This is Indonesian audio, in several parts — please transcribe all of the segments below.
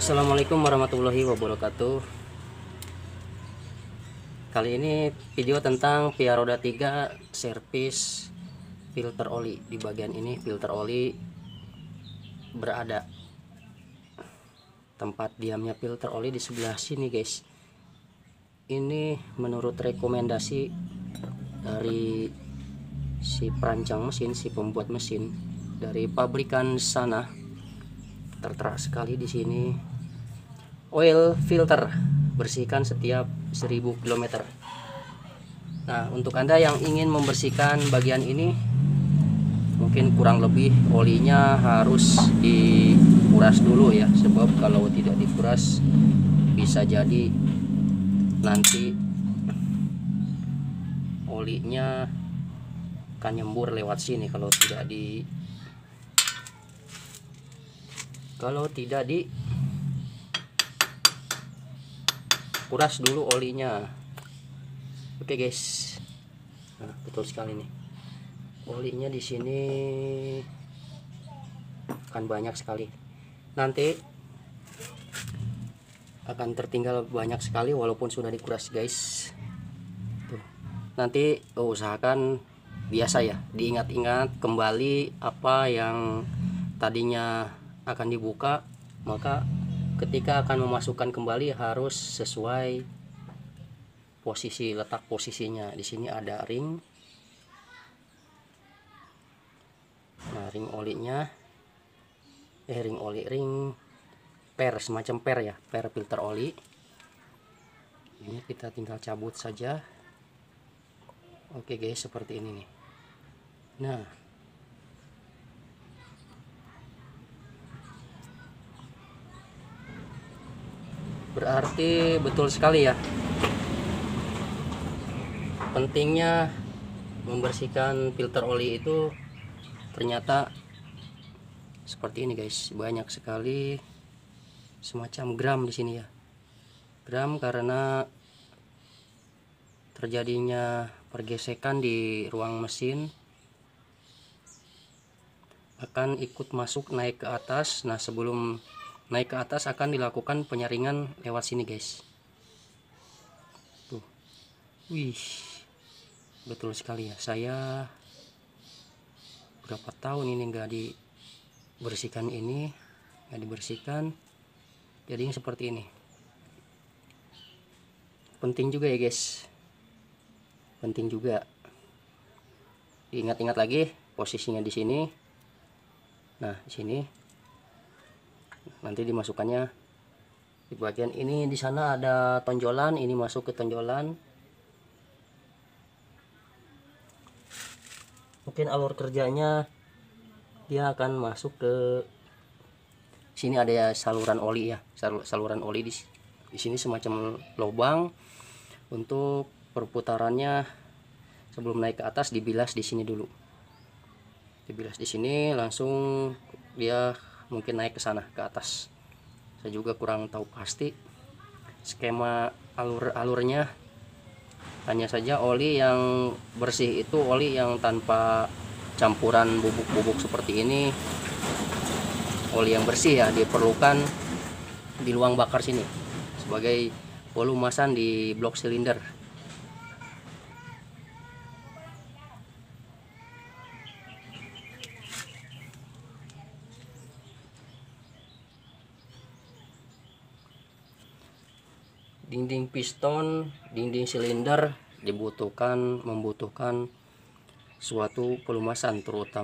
Assalamualaikum warahmatullahi wabarakatuh. Kali ini video tentang Via Roda 3 servis filter oli. Di bagian ini filter oli berada. Tempat diamnya filter oli di sebelah sini, guys. Ini menurut rekomendasi dari si perancang mesin, si pembuat mesin dari pabrikan sana. Tertera sekali di sini, oil filter bersihkan setiap 1000 km. Nah, untuk Anda yang ingin membersihkan bagian ini, mungkin kurang lebih olinya harus dikuras dulu ya, sebab kalau tidak dikuras bisa jadi nanti olinya akan nyembur lewat sini kalau tidak kuras dulu olinya. Oke, guys. Nah, betul sekali nih. Olinya di sini akan banyak sekali. Nanti akan tertinggal banyak sekali walaupun sudah dikuras, guys. Tuh. Nanti usahakan biasa ya, diingat-ingat kembali apa yang tadinya akan dibuka, maka ketika akan memasukkan kembali harus sesuai posisi, letak posisinya. Di sini ada ring. Nah, ring olinya ring per, semacam per ya, per filter oli. Ini kita tinggal cabut saja. Oke, guys, seperti ini nih. Nah, berarti betul sekali ya, pentingnya membersihkan filter oli itu ternyata seperti ini, guys. Banyak sekali semacam gram di sini ya, gram, karena terjadinya pergesekan di ruang mesin akan ikut masuk naik ke atas. Nah, sebelum naik ke atas akan dilakukan penyaringan lewat sini, guys. Tuh. Wih, betul sekali ya. Saya berapa tahun ini nggak dibersihkan jadinya seperti ini. Penting juga ya, guys, penting juga diingat-ingat lagi posisinya di sini. Nah, di sini nanti dimasukkannya di bagian ini. Di sana ada tonjolan, ini masuk ke tonjolan. Mungkin alur kerjanya dia akan masuk ke sini. Ada saluran oli ya, saluran oli di sini semacam lubang untuk perputarannya. Sebelum naik ke atas dibilas di sini dulu, dibilas di sini, langsung dia mungkin naik ke sana ke atas. Saya juga kurang tahu pasti skema alurnya. Hanya saja oli yang bersih itu oli yang tanpa campuran bubuk-bubuk seperti ini. Oli yang bersih ya diperlukan di luang bakar sini sebagai pelumasan di blok silinder. Dinding piston, dinding silinder membutuhkan suatu pelumasan,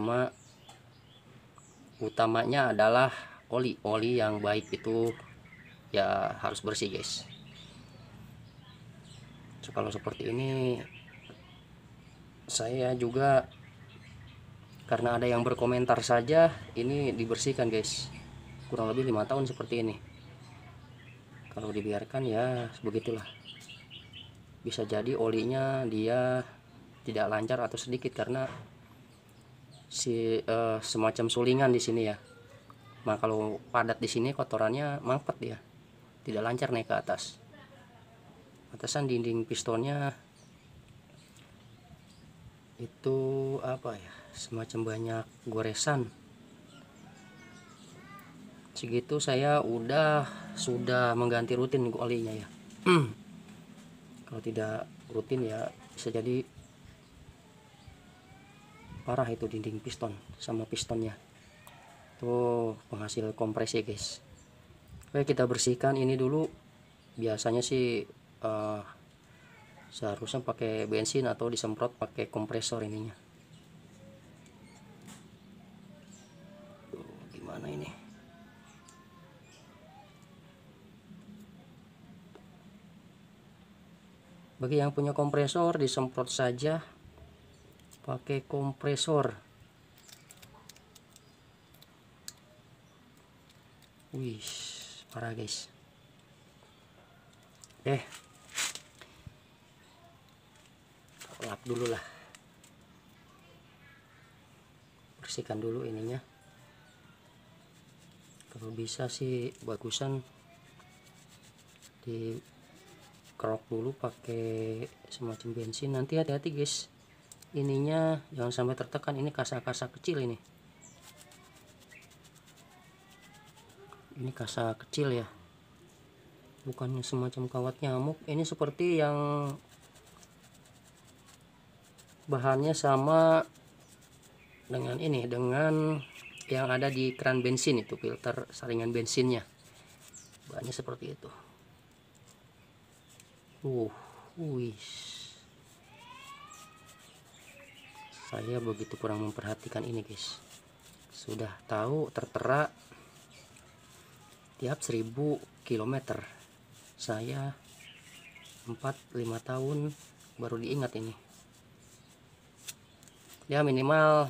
utamanya adalah oli yang baik itu ya harus bersih, guys. So, kalau seperti ini saya juga, karena ada yang berkomentar saja, ini dibersihkan, guys. Kurang lebih 5 tahun seperti ini. Kalau dibiarkan ya begitulah, bisa jadi olinya dia tidak lancar atau sedikit karena semacam sulingan di sini ya. Nah, kalau padat di sini kotorannya mampet dia, tidak lancar naik ke atas. Atasan dinding pistonnya itu apa ya, semacam banyak goresan. segitu saya sudah mengganti rutin olinya ya. Kalau tidak rutin ya bisa jadi parah itu dinding piston sama pistonnya. Tuh penghasil kompresi guys. Oke, kita bersihkan ini dulu. Biasanya sih seharusnya pakai bensin atau disemprot pakai kompresor ininya. Tuh, gimana ini? Bagi yang punya kompresor, disemprot saja pakai kompresor. Wih, parah guys. Lap dulu lah, bersihkan dulu ininya. Kalau bisa sih bagusan di kerok dulu pakai semacam bensin. Nanti hati-hati guys, ininya jangan sampai tertekan. Ini kasa-kasa kecil ini kasa kecil ya, bukannya semacam kawat nyamuk. Ini seperti yang bahannya sama dengan ini, dengan yang ada di keran bensin itu, filter saringan bensinnya, bahannya seperti itu. Wih, saya begitu kurang memperhatikan ini guys. Sudah tahu tertera tiap 1000 km. Saya 4-5 tahun baru diingat ini. Ya minimal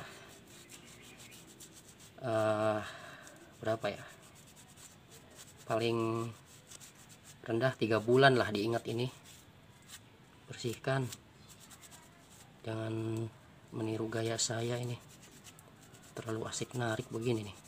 berapa ya, paling rendah 3 bulan lah diingat ini. Bersihkan, jangan meniru gaya saya ini, terlalu asik narik begini nih.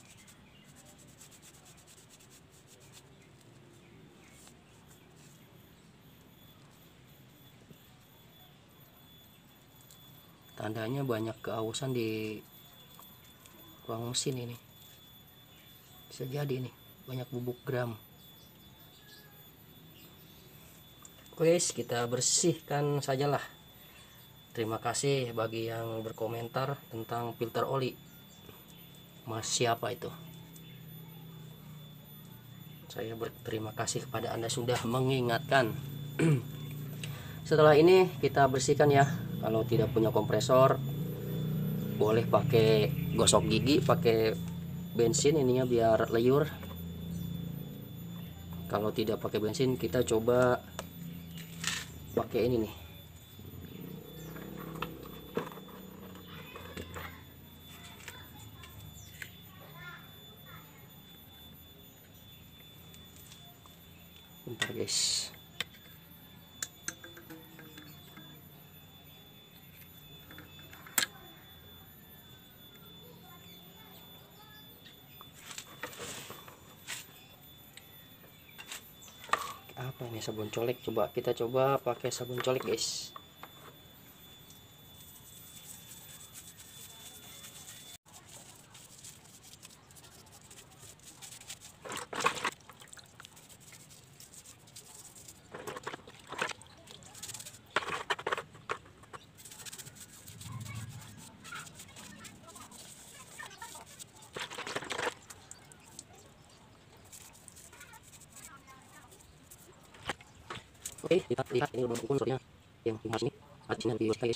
Tandanya banyak keausan di ruang mesin ini, bisa jadi nih banyak bubuk gram. Guys, kita bersihkan sajalah. Terima kasih bagi yang berkomentar tentang filter oli. Mas siapa itu? Saya berterima kasih kepada Anda sudah mengingatkan. Setelah ini kita bersihkan ya. Kalau tidak punya kompresor, boleh pakai gosok gigi, pakai bensin ininya biar liur. Kalau tidak pakai bensin, kita coba pakai ini nih. Bentar guys. Apa ini, sabun colek? Coba kita coba pakai sabun colek guys. Oke, lihat ini lubang unsurnya yang di sini, artinya di guys.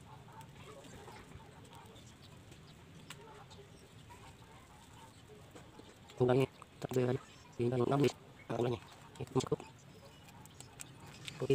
Ulangnya terbelah tinggal 6 menit. Ulangnya itu cukup. Oke.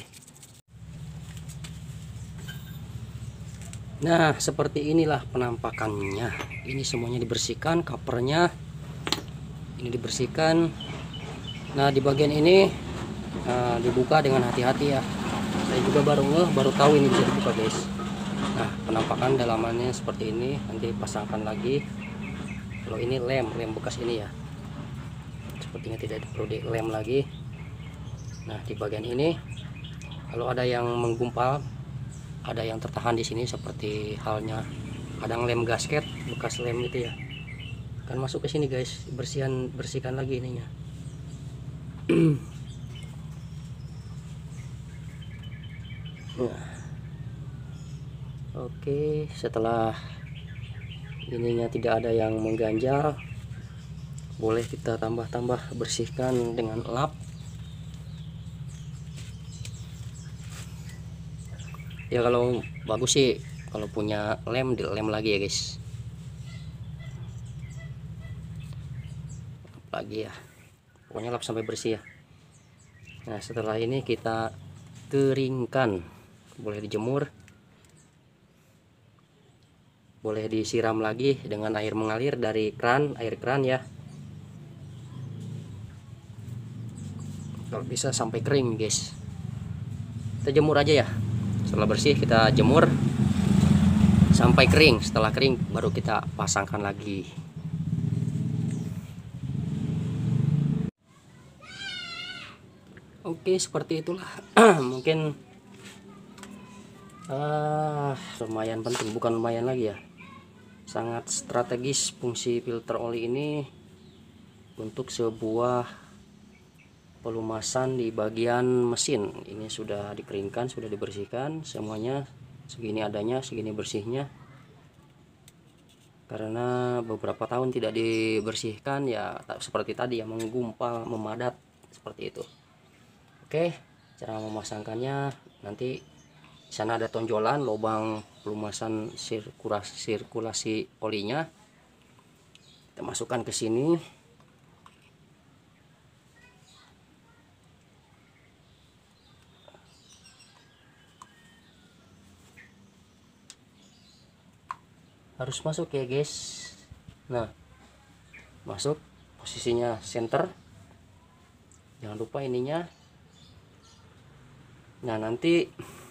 Nah, seperti inilah penampakannya. Ini semuanya dibersihkan, covernya ini dibersihkan. Nah, di bagian ini dibuka dengan hati-hati ya. Saya juga baru tahu ini bisa dibuka guys. Nah, penampakan dalamannya seperti ini. Nanti pasangkan lagi. Kalau ini lem bekas ini ya, sepertinya tidak perlu dilem lagi. Nah, di bagian ini kalau ada yang menggumpal, ada yang tertahan di sini seperti halnya kadang lem gasket bekas lem itu ya. Akan masuk ke sini guys, bersihkan lagi ininya. Nah, oke, setelah ininya tidak ada yang mengganjal, boleh kita tambah-tambah bersihkan dengan lap. Ya kalau bagus sih kalau punya lem, dilem lagi ya guys. Lagi ya, pokoknya lap sampai bersih ya. Nah setelah ini kita keringkan, boleh dijemur, boleh disiram lagi dengan air mengalir dari air keran ya, kalau bisa sampai kering guys. Kita jemur aja ya, setelah bersih kita jemur sampai kering. Setelah kering baru kita pasangkan lagi. Oke, seperti itulah. Mungkin lumayan penting, bukan lumayan lagi ya, sangat strategis fungsi filter oli ini untuk sebuah pelumasan di bagian mesin. Ini sudah dikeringkan, sudah dibersihkan semuanya, segini adanya, segini bersihnya, karena beberapa tahun tidak dibersihkan ya, seperti tadi ya, menggumpal, memadat seperti itu. Oke, cara memasangkannya nanti di sana ada tonjolan lubang pelumasan sirkulasi olinya. Kita masukkan ke sini. Harus masuk ya guys. Nah, masuk posisinya center. Jangan lupa ininya. Nah, nanti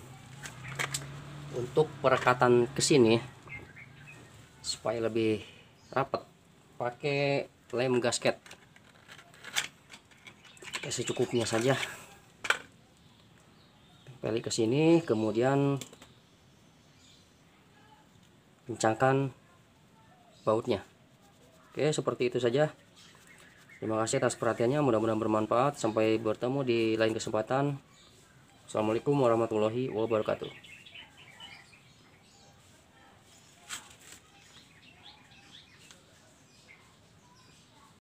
untuk perekatan ke sini supaya lebih rapat, pakai lem gasket. Secukupnya saja. Tempeli ke sini, kemudian kencangkan bautnya. Oke, seperti itu saja. Terima kasih atas perhatiannya, mudah-mudahan bermanfaat. Sampai bertemu di lain kesempatan. Assalamualaikum warahmatullahi wabarakatuh.